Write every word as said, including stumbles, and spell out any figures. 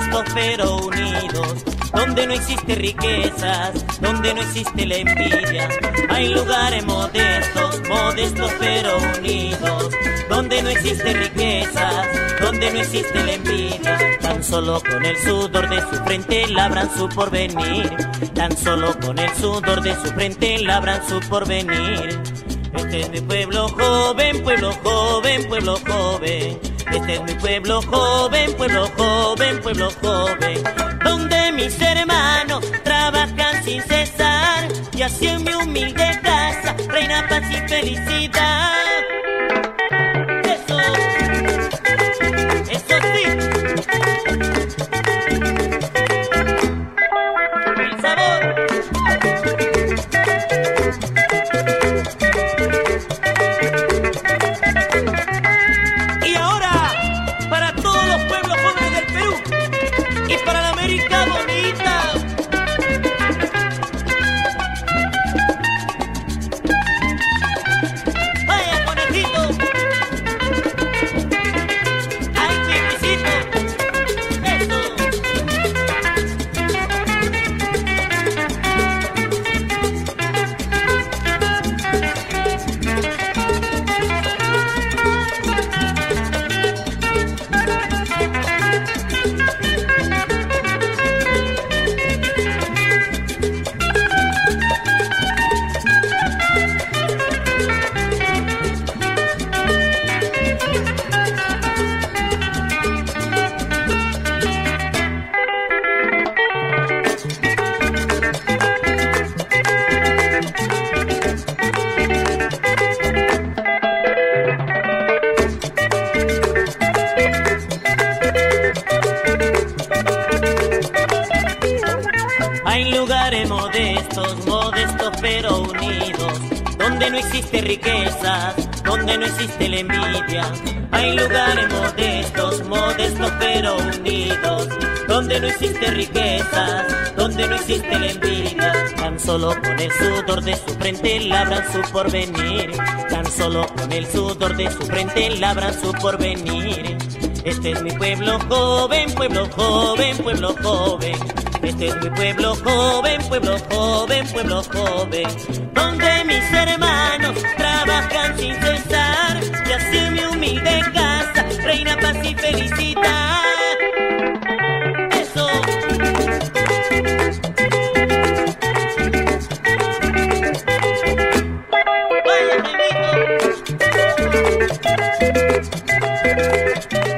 modestos pero unidos, donde no existe riquezas, donde no existe la envidia. Hay lugares modestos, modestos pero unidos, donde no existe riquezas, donde no existe la envidia. Tan solo con el sudor de su frente labran su porvenir, tan solo con el sudor de su frente labran su porvenir. Este es mi pueblo joven, pueblo joven, pueblo joven. Este es mi pueblo joven, pueblo joven, pueblo joven, donde mis hermanos trabajan sin cesar y así en mi humilde casa reina paz y felicidad. Eso, eso sí. El sabor. Y ahora, para todos los pueblos jóvenes del Perú y para la América bonita. Vaya conejito. Ay, chiquisito. Eso. Hay lugares modestos, modestos pero unidos, donde no existe riqueza, donde no existe la envidia. Hay lugares modestos, modestos pero unidos, donde no existe riqueza, donde no existe la envidia. Tan solo con el sudor de su frente labran su porvenir, tan solo con el sudor de su frente labran su porvenir. Este es mi pueblo joven, pueblo joven, pueblo joven. Este es mi pueblo joven, pueblo joven, pueblo joven, donde mis hermanos trabajan sin cesar y así en mi humilde casa reina paz y felicidad. Eso. Vaya, Jaimito.